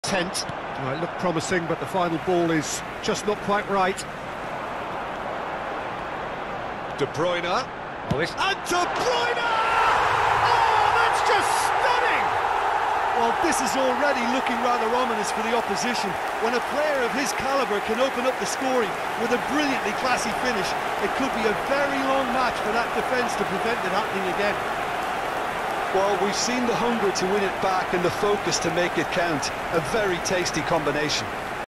intent. Well, it looked promising, but the final ball is just not quite right. De Bruyne. Oh, this... And De Bruyne! Oh, that's just stunning! Well, this is already looking rather ominous for the opposition. When a player of his calibre can open up the scoring with a brilliantly classy finish, it could be a very long match for that defence to prevent it happening again. Well, we've seen the hunger to win it back and the focus to make it count. A very tasty combination.